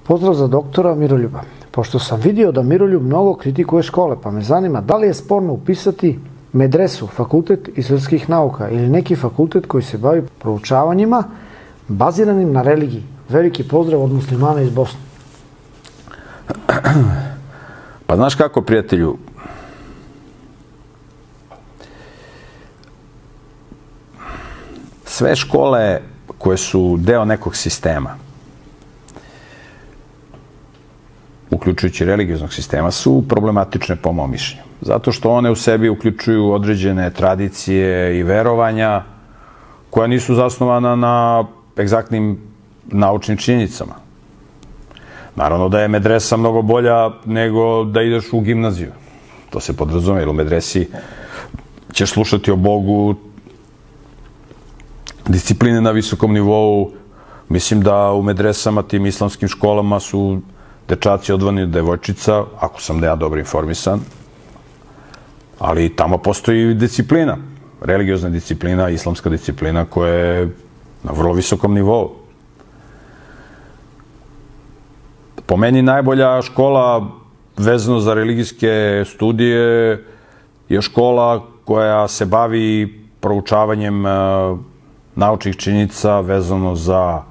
Pozdrav za doktora Miroljuba. Pošto sam vidio da Miroljub mnogo kritikuje škole, pa me zanima da li je sporno upisati medresu, fakultet islamskih nauka ili neki fakultet koji se bavi proučavanjima baziranim na religiji. Veliki pozdrav od muslimana iz Bosne. Pa znaš kako, prijatelju, sve škole koje su deo nekog sistema, uključujući religioznog sistema, su problematične po mom mišljenju. Zato što one u sebi uključuju određene tradicije i verovanja koja nisu zasnovana na egzaktnim naučnim činjenicama. Naravno da je medresa mnogo bolja nego da ideš u gimnaziju. To se podrazumije, jer u medresi ćeš slušati o Bogu, discipline na visokom nivou. Mislim da u medresama, tim islamskim školama su dečaci odvojeni od devojčica, ako sam da ja dobro informisan, ali tamo postoji disciplina, religiozna disciplina, islamska disciplina koja je na vrlo visokom nivou. Po meni najbolja škola vezano za religijske studije je škola koja se bavi proučavanjem naučnih činjenica vezano za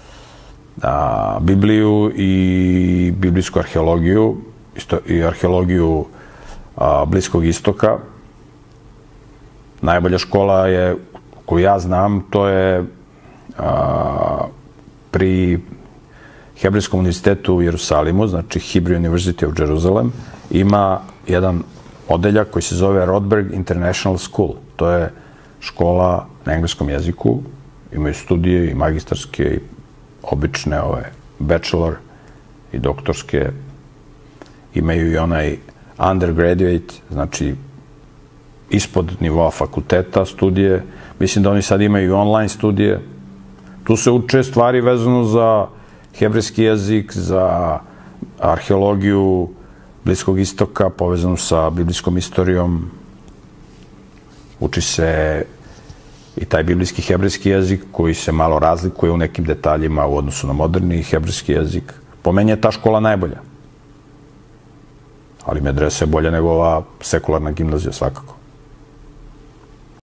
Bibliju i biblijsku arheologiju i arheologiju Bliskog istoka. Najbolja škola je, koju ja znam, to je pri Hebrejskom univerzitetu u Jerusalimu, znači Hebrew University of Jerusalem, ima jedan odeljak koji se zove Rodberg International School. To je škola na engleskom jeziku. Imaju studije i magistarske i obične bachelor i doktorske. Imaju i onaj undergraduate, znači ispod nivoa fakulteta studije. Mislim da oni sad imaju i online studije. Tu se uče stvari vezano za hebrejski jezik, za arheologiju Bliskog istoka, povezanu sa biblijskom istorijom. Uči se i taj biblijski hebrejski jezik koji se malo razlikuje u nekim detaljima u odnosu na moderni hebrejski jezik. Po meni je ta škola najbolja. Ali medresa je bolja nego ova sekularna gimnazija svakako.